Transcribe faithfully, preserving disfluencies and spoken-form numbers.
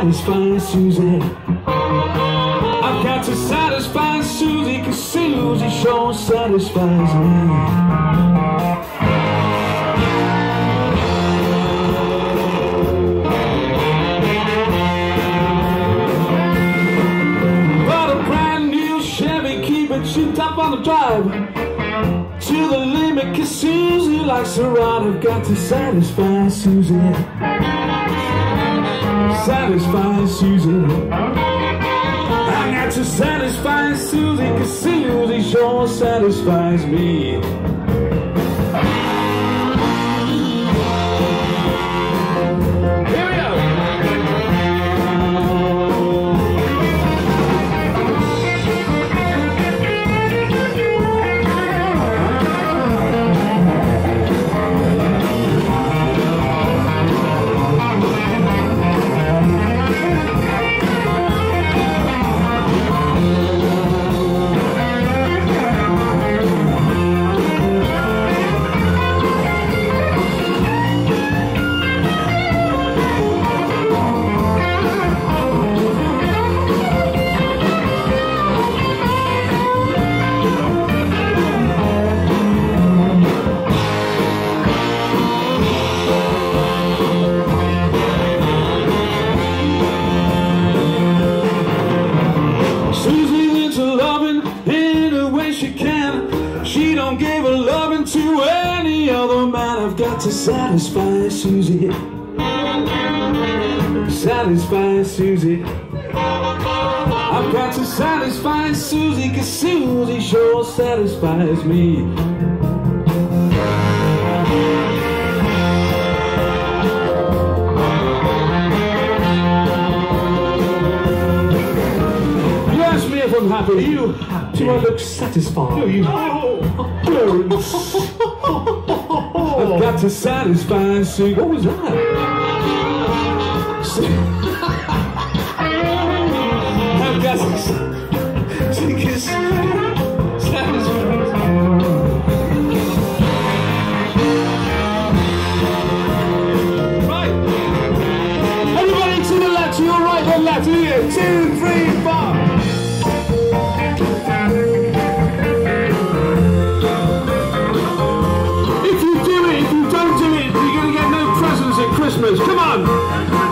satisfy Susie. I've got to satisfy Susie, 'cause Susie sure satisfies me. Bought a brand new Chevy, keep it souped up on the drive to the limit, 'cause Susie likes to ride. I've got to satisfy Susie. Satisfy Susie. I got to satisfy Susie, 'cause Susie sure satisfies me. Here we go. Susie's into loving in a way she can. She don't give a loving to any other man. I've got to satisfy Susie. Satisfy Susie. I've got to satisfy Susie, 'cause Susie sure satisfies me. If I'm happy, are you happy? Do I look satisfied? No, you don't. I've got to satisfy Sue. What was that? I've got to satisfy. Right. Everybody to the left, to your right, then left. Here, two, three, four. Christmas, come on!